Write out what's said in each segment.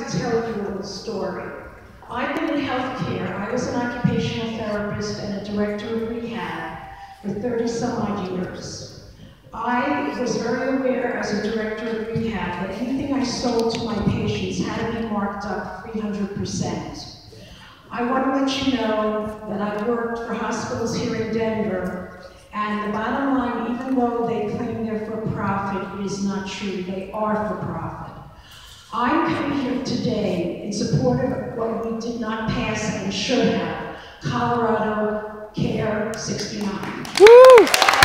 to tell you a little story. I've been in healthcare. I was an occupational therapist and a director of rehab for 30-some-odd years. I was very aware as a director of rehab that anything I sold to my patients had to be marked up 300%. I want to let you know that I've worked for hospitals here in Denver, and the bottom line, even though they claim they're for profit, it is not true. They are for profit. I'm coming here today in support of what we did not pass and should have, Colorado Care 69. Woo!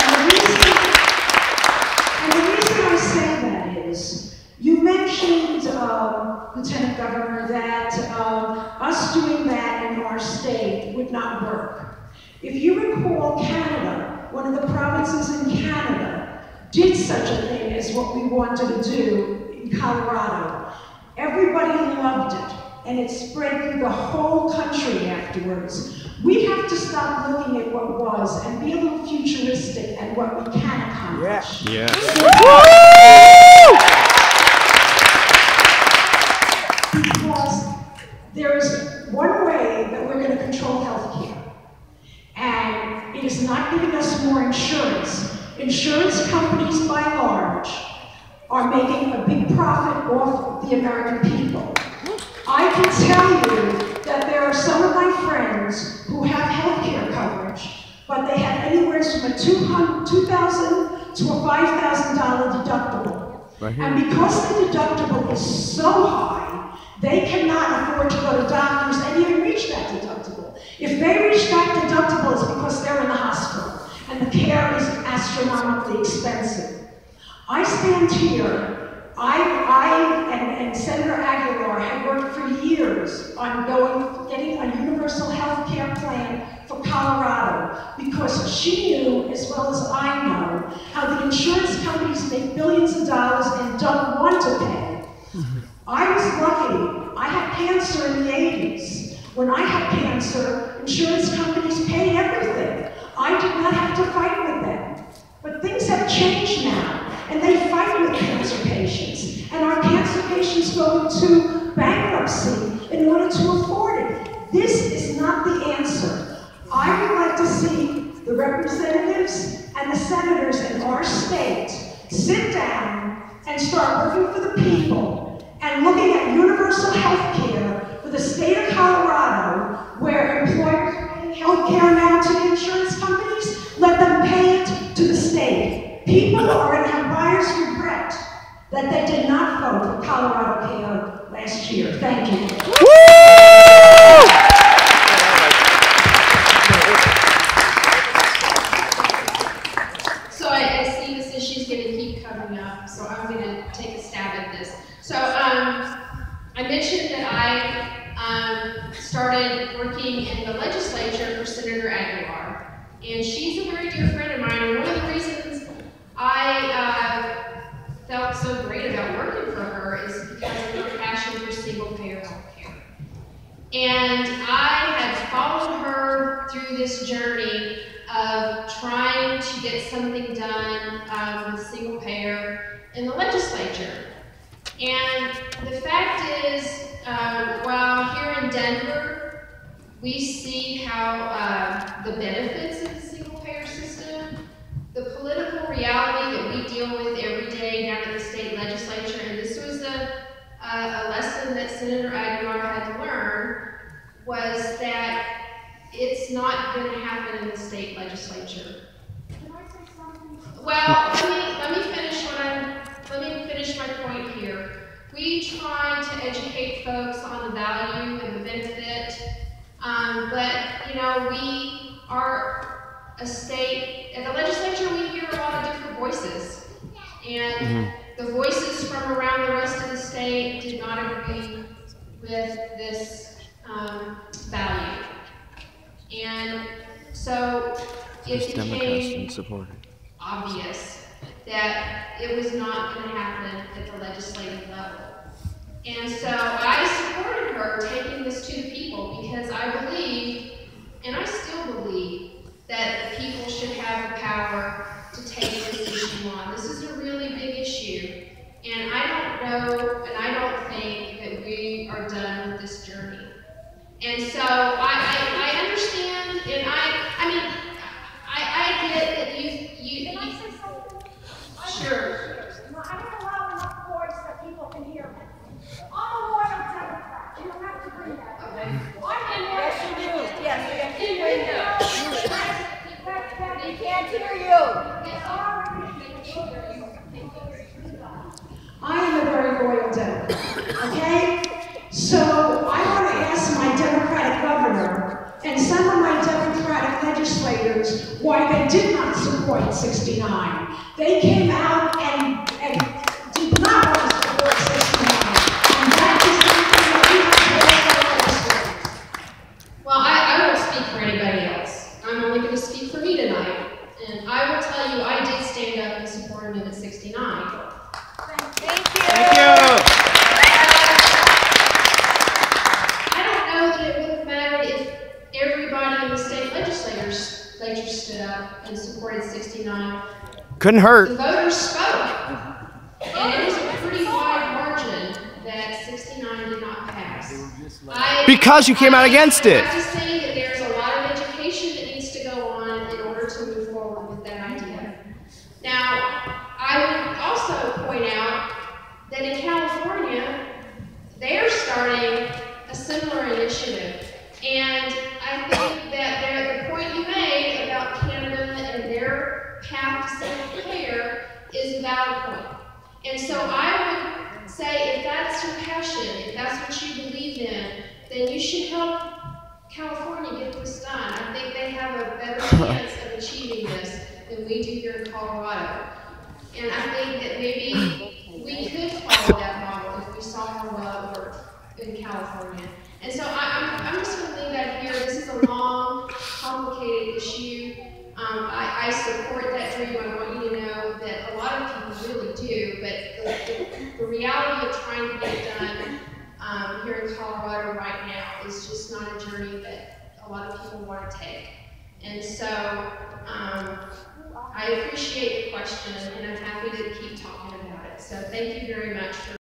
And the reason I say that is, you mentioned, Lieutenant Governor, that us doing that in our state would not work. If you recall, Canada, one of the provinces in Canada, did such a thing as what we wanted to do in Colorado. Everybody loved it, and it spread through the whole country afterwards. We have to stop looking at what was and be a little futuristic at what we can accomplish. Yeah. Because there's one way that we're going to control healthcare, and it is not giving us more insurance. Insurance companies, by and large, are making a big profit off the American people. I can tell you that there are some of my friends who have health care coverage, but they have anywhere from a $2,000 to a $5,000 deductible. Right. And because the deductible is so high, they cannot afford to go to doctors and even reach that deductible. If they reach that deductible, it's because they're in the hospital, and the care is astronomically expensive. I stand here, and Senator Aguilar had worked for years on getting a universal health care plan for Colorado, because she knew, as well as I know, how the insurance companies make billions of dollars and don't want to pay. I was lucky. I had cancer in the 80s. When I had cancer, insurance companies paid everything. I did not have to fight with them. But things have changed now. And they fight with cancer patients. And our cancer patients go into bankruptcy in order to afford it. This is not the answer. I would like to see the representatives and the senators in our state sit down and start working for the people and looking at universal health care for the state of Colorado, where employers are paying health care now to the insurance companies, let them pay it to the state. People are going to have buyer's regret that they did not vote for Colorado Care last year. Thank you. So I see this issue's going to keep coming up, so I'm going to take a stab at this. So I mentioned that I started working in the legislature for Senator Aguilar, and she's a very dear friend of mine, and one of the reasons I felt so great about working for her is because of her passion for single-payer health care. And I had followed her through this journey of trying to get something done with single-payer in the legislature. And the fact is, while here in Denver, we see how the benefits of the single-payer system, the political reality that we deal with every day down in the state legislature, and this was a lesson that Senator Aguilar had to learn, was that it's not going to happen in the state legislature. Can I say something? Well, let me finish my point here. We try to educate folks on the value and the benefit, but you know, we are a state, in the legislature we hear a lot of different voices, and the voices from around the rest of the state did not agree with this value. And so it became obvious that it was not going to happen at the legislative level. And so I supported her taking this to the people, because I believe, and I still believe, that the people should have the power to take this issue on. This is a really big issue, and I don't know, and I don't think that we are And so I understand, and I mean, I get that you Can I say something? Sure. I don't allow enough voice that people can hear me. I'm a loyal Democrat. You don't have to bring that up. Okay. Yes, you do. Yes, we can hear you. We can't hear you. I am a very loyal Democrat, okay? So I want to ask my Democratic governor and some of my Democratic legislators why they did not support 69. They came out and did not want to support 69. And that is something that we have to legislators. Well, I won't speak for anybody else. I'm only going to speak for me tonight. And I will tell you, I did stand up and support Amendment 69. Thank you. I don't know that it would have mattered if everybody in the state legislature stood up and supported 69. Couldn't The hurt. voters spoke. And it was a pretty wide margin that 69 did not pass. Because you came out against it. I have to say that there's a lot of education that needs to go on in order to move forward with that idea. Now, I would also point out that in California, they're starting a similar initiative. And I think that the point you made about Canada and their path to single payer is a valid point. And so I would say if that's your passion, if that's what you believe in, then you should help California get this done. I think they have a better chance of achieving this than we do here in Colorado. And I think that maybe we could follow that model if we saw how well it worked in California. And so I'm just going to leave that here. This is a long, complicated issue. I support that dream. I want you to know that a lot of people really do, but the reality of trying to get it done here in Colorado right now is just not a journey that a lot of people want to take. And so I appreciate the question, and I'm happy to keep talking about it. So thank you very much for